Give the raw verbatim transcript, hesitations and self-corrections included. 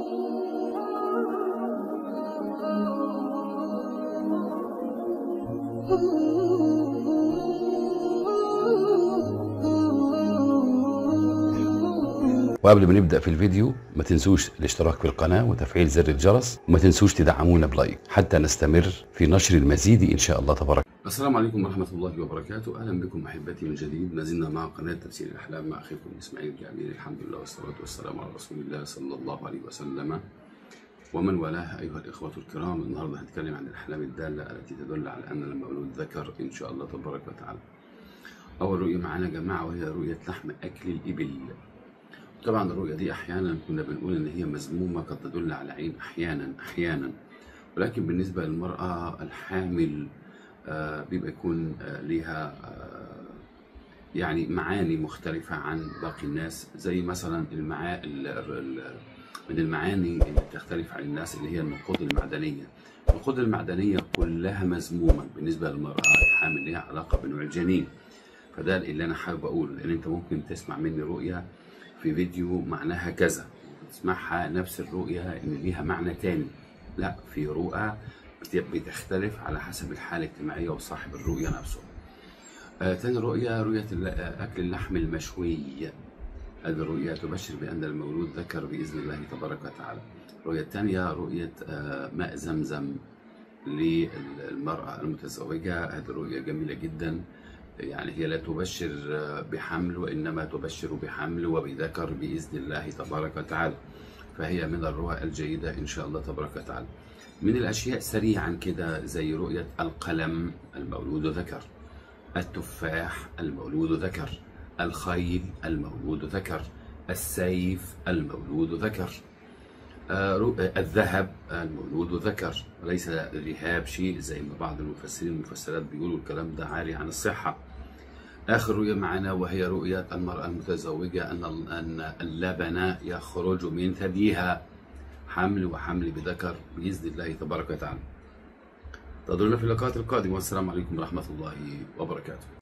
وقبل ما نبدأ في الفيديو ما تنسوش الاشتراك في القناة وتفعيل زر الجرس، وما تنسوش تدعمونا بلايك حتى نستمر في نشر المزيد إن شاء الله تبارك. السلام عليكم ورحمة الله وبركاته. أهلا بكم أحبتي من جديد. ما زلنا مع قناة تفسير الأحلام مع أخيكم إسماعيل جابر. الحمد لله والصلاة والسلام على رسول الله صلى الله عليه وسلم ومن والاه. أيها الإخوة الكرام، النهاردة هنتكلم عن الأحلام الدالة التي تدل على أن المولود ذكر إن شاء الله تبارك وتعالى. أول رؤية معانا يا جماعة وهي رؤية لحم أكل الإبل. طبعا الرؤية دي أحيانا كنا بنقول إن هي مذمومة، قد تدل على عين أحيانا أحيانا ولكن بالنسبة للمرأة الحامل آه بيبقى يكون آه ليها آه يعني معاني مختلفة عن باقي الناس، زي مثلا المعا... من المعاني اللي بتختلف عن الناس اللي هي النقود المعدنية. النقود المعدنية كلها مذمومة بالنسبة للمرأة الحامل، ليها علاقة بنوع الجنين. فده اللي أنا حابب أقوله، لأن أنت ممكن تسمع مني رؤية في فيديو معناها كذا، تسمعها نفس الرؤية إن ليها معنى تاني. لا، في رؤى بتختلف على حسب الحالة الاجتماعية وصاحب الرؤية نفسه. آه تاني رؤية رؤية أكل اللحم المشوي. هذه الرؤية تبشر بأن المولود ذكر بإذن الله تبارك وتعالى. الرؤية الثانية رؤية آه ماء زمزم للمرأة المتزوجة. هذه الرؤية جميلة جدا، يعني هي لا تبشر بحمل وإنما تبشر بحمل وبذكر بإذن الله تبارك وتعالى، فهي من الرؤى الجيدة إن شاء الله تبارك وتعالى. من الأشياء سريعا كده زي رؤية القلم المولود ذكر، التفاح المولود ذكر، الخيل المولود ذكر، السيف المولود ذكر، آه الذهب المولود ذكر. وليس الذهاب شيء زي ما بعض المفسرين المفسرات بيقولوا الكلام ده عالي عن الصحة. آخر رؤية معنا وهي رؤية المرأة المتزوجة أن أن اللبن يخرج من ثديها، حمل وحمل بذكر بإذن الله تبارك وتعالى. انتظرونا في اللقاءات القادمة، والسلام عليكم ورحمة الله وبركاته.